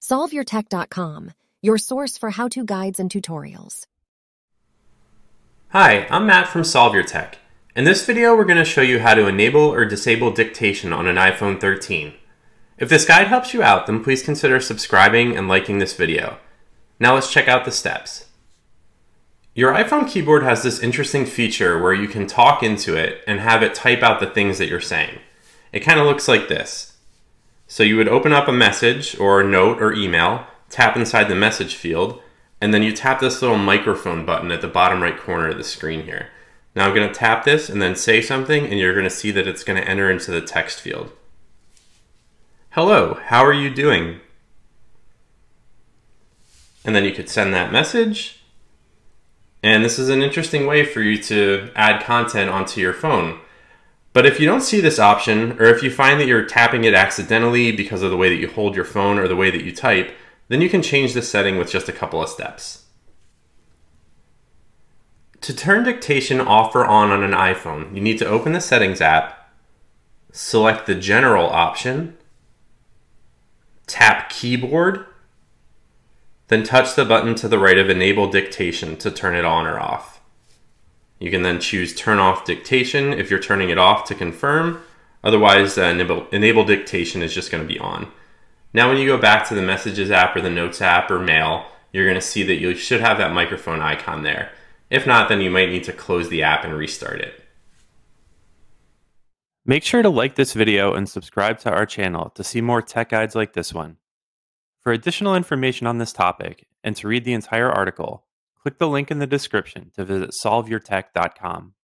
SolveYourTech.com, your source for how-to guides and tutorials. Hi, I'm Matt from Solve Your Tech. In this video, we're going to show you how to enable or disable dictation on an iPhone 13. If this guide helps you out, then please consider subscribing and liking this video. Now let's check out the steps. Your iPhone keyboard has this interesting feature where you can talk into it and have it type out the things that you're saying. It kind of looks like this. So you would open up a message or a note or email, tap inside the message field, and then you tap this little microphone button at the bottom right corner of the screen here. Now I'm going to tap this and then say something, and you're going to see that it's going to enter into the text field. Hello, how are you doing? And then you could send that message. And this is an interesting way for you to add content onto your phone. But if you don't see this option, or if you find that you're tapping it accidentally because of the way that you hold your phone or the way that you type, then you can change this setting with just a couple of steps. To turn dictation off or on an iPhone, you need to open the Settings app, select the General option, tap Keyboard, then touch the button to the right of Enable Dictation to turn it on or off. You can then choose Turn Off Dictation if you're turning it off to confirm. Otherwise, Enable Dictation is just going to be on. Now when you go back to the Messages app or the Notes app or Mail, you're going to see that you should have that microphone icon there. If not, then you might need to close the app and restart it. Make sure to like this video and subscribe to our channel to see more tech guides like this one. For additional information on this topic and to read the entire article, click the link in the description to visit solveyourtech.com.